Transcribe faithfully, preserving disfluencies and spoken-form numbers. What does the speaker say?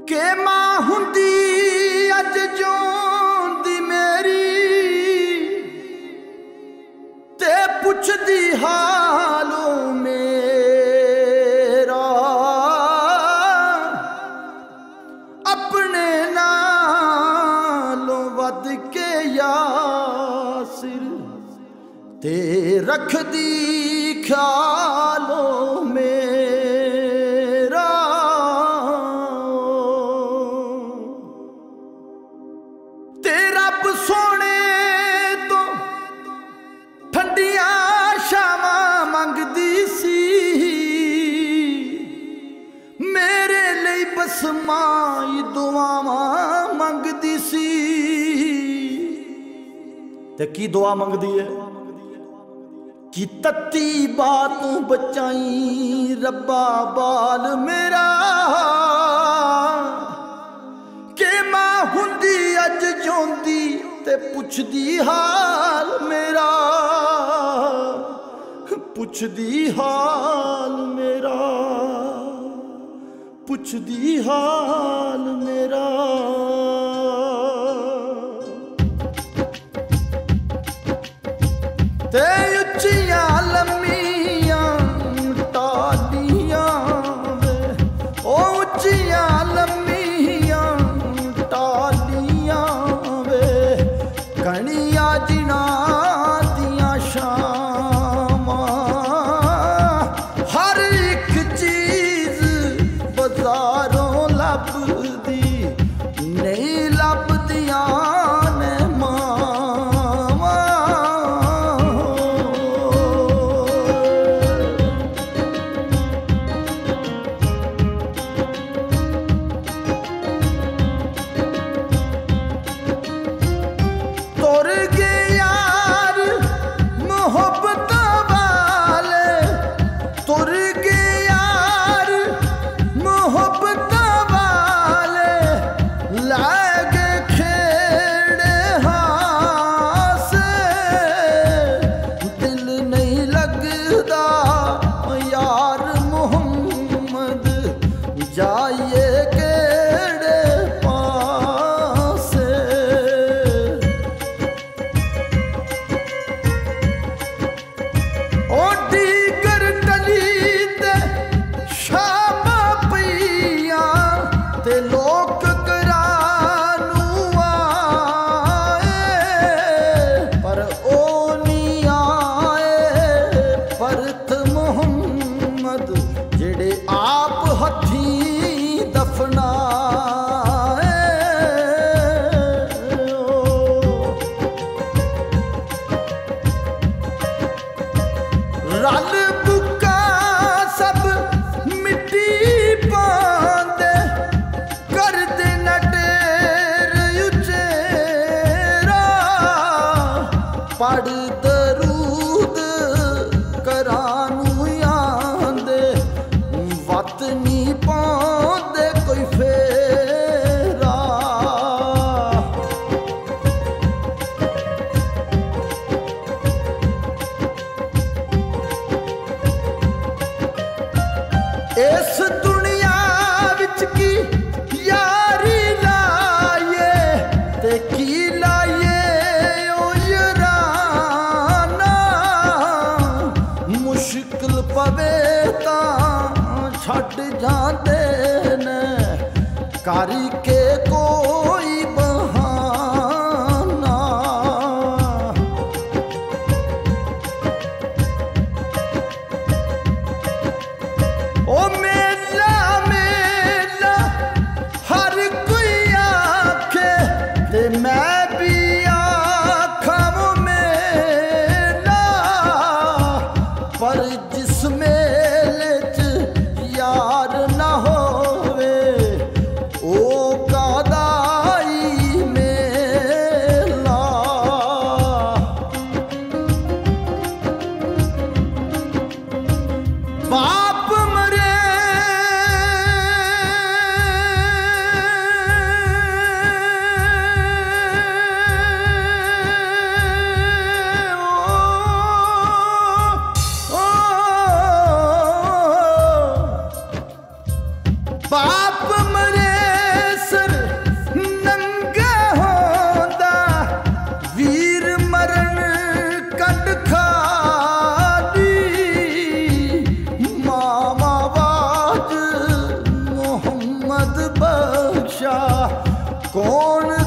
के मां हुंदी अज जोंदी मेरी ते पुछदी हालों मेरा अपने नालों वध के यासिर ते रखदी ख्यालों मेरा। ते रब सोने तो ठंडियां शावां मंगदी सी मेरे लिए बस माई दुआवां मंगदी सी। ते की दुआ मंगदी है कि तत्ती बातों बचाई रब्बा बाल मेरा के मां हुंदी अज जोंदी ते पुछदी हाल मेरा पुछदी हाल मेरा पुछदी हाल मेरा। ते उच्चियां लम्मियां टालियां वे ओ उच्चियां लम्मियां टालियां वे कणिया जिना दियां शामां हर एक चीज बाजारों लभदी नहीं लभदियां ने जाइए केड़े पासे। ओ डीगर टली ते शामा पिया ते लोक करानू आए पर ओ नहीं आए परत मुहम्मद जेड़े आप हथी रल बुका सब मिट्टी पांदे कर दे नटेर उचेरा पढ़ दरूद करानू आंदे वत नी पांदे कोई फेरा। इस दुनिया विच की यारी लाए ते की लाए ओ याराना मुश्किल पवे तां छड्ड जांदे ने कारी के कोई बहाना। ओ मेला मेला हर कोई आखे ते मैं भी आखां मेला पर जिस मेले च यार ना होवे ओ कादाई मेला। बाप मरे बाप मरे कौन